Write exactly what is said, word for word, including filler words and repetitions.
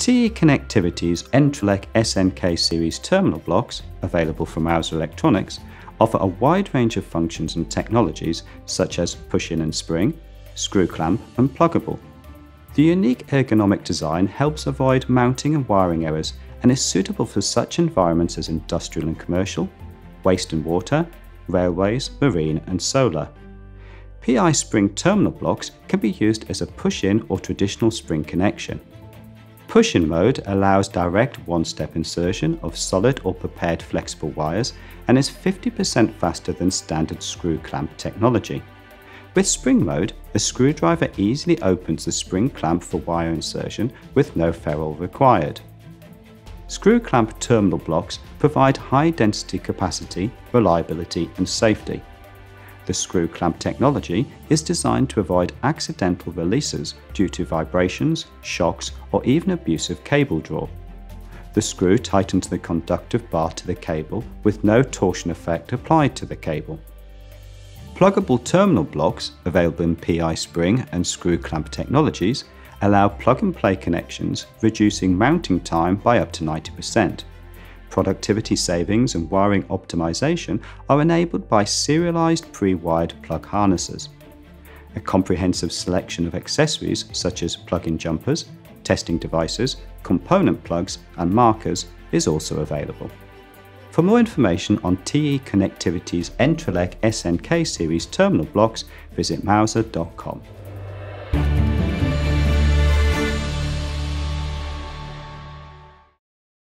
T E Connectivity's ENTRELEC S N K series terminal blocks, available from Mouser Electronics, offer a wide range of functions and technologies such as push-in and spring, screw clamp and pluggable. The unique ergonomic design helps avoid mounting and wiring errors and is suitable for such environments as industrial and commercial, waste and water, railways, marine and solar. P I spring terminal blocks can be used as a push-in or traditional spring connection. Push-in mode allows direct one-step insertion of solid or prepared flexible wires and is fifty percent faster than standard screw clamp technology. With spring mode, a screwdriver easily opens the spring clamp for wire insertion with no ferrule required. Screw clamp terminal blocks provide high density capacity, reliability and safety. The screw clamp technology is designed to avoid accidental releases due to vibrations, shocks or even abusive cable draw. The screw tightens the conductive bar to the cable with no torsion effect applied to the cable. Pluggable terminal blocks, available in P I spring and screw clamp technologies, allow plug-and-play connections, reducing mounting time by up to ninety percent. Productivity savings and wiring optimization are enabled by serialized pre-wired plug harnesses. A comprehensive selection of accessories such as plug-in jumpers, testing devices, component plugs and markers is also available. For more information on T E Connectivity's ENTRELEC S N K series terminal blocks, visit mouser dot com.